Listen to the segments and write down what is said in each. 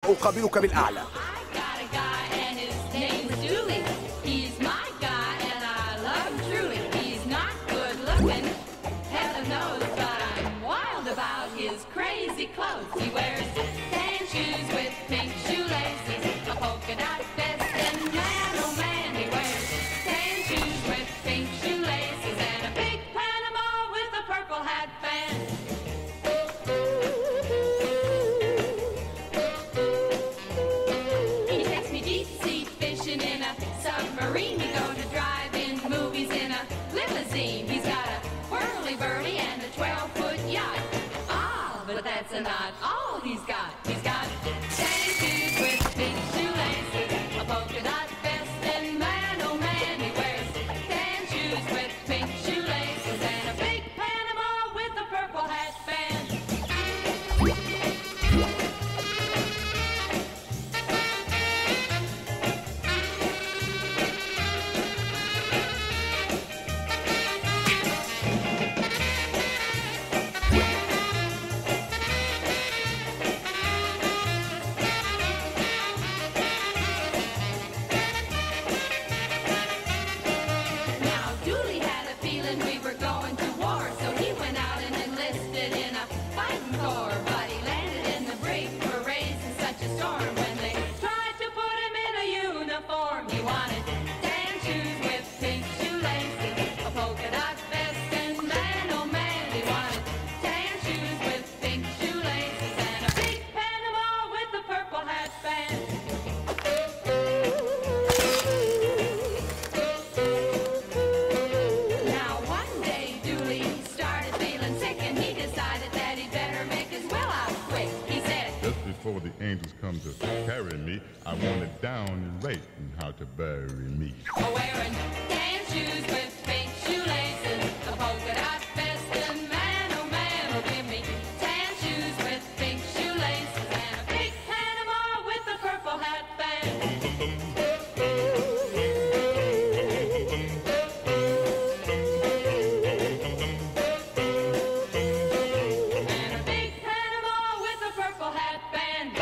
أقابلك بالأعلى. He wears tan shoes with pink shoelaces, a polka dot vest, and man, oh man, he wears tan shoes with pink shoelaces, and a big Panama with a purple hat band. He takes me deep sea fishing in a submarine. We go to drive-in movies in a limousine. He's got a whirly-burly and a 12-foot yacht. But that's not all he's got. He's got tan shoes with pink shoelaces, a polka dot vest, and man, oh man, he wears tan shoes with pink shoelaces, and a big Panama with a purple hat band. He wanted tan shoes with pink shoelaces, a polka dot vest, and man, oh man, he wanted tan shoes with pink shoelaces, and a big Panama with a purple hat band. Now one day Dooley started feeling sick, and he decided that he'd better make his will out quick. He said, just before the angels come to carry me, I want it down and right in how to bury me. Wearing tan shoes with pink shoelaces, a polka dot vest, and man, oh man, will give me tan shoes with pink shoelaces, and a big Panama with a purple hat band. And a big Panama with a purple hat band.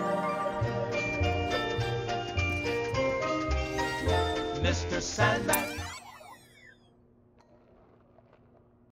Mr. Sandman,